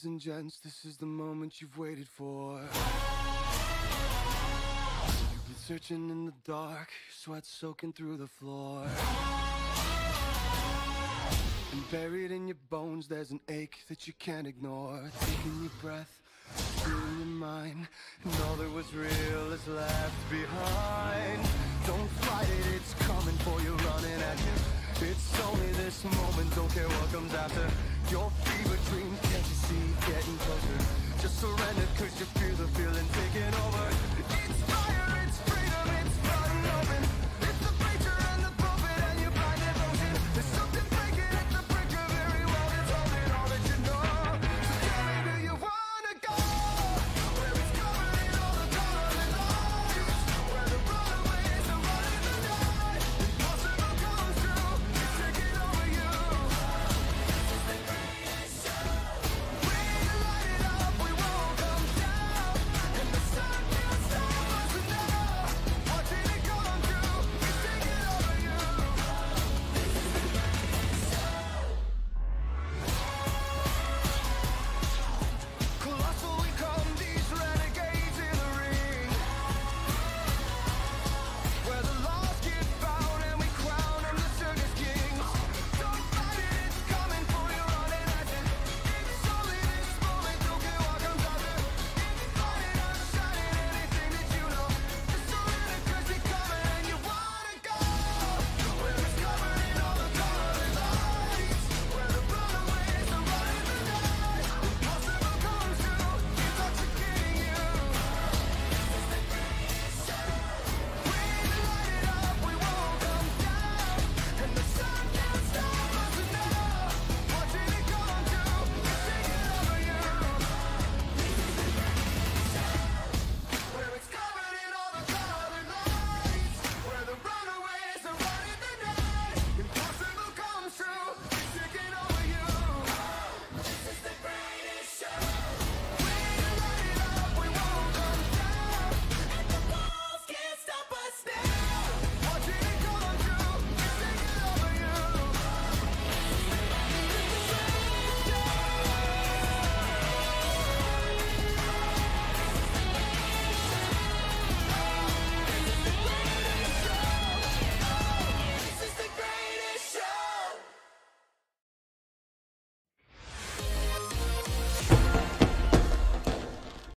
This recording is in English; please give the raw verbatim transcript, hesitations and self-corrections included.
Ladies and gents, this is the moment you've waited for. You've been searching in the dark, sweat soaking through the floor. And buried in your bones, there's an ache that you can't ignore. Taking your breath, feeling your mind, and all that was real is left behind. Don't fight it, it's coming for you, running at you. It's only this moment, don't care what comes after. Your fever dream, can't you see, getting closer. Just surrender, cause you feel the feeling taking over. It's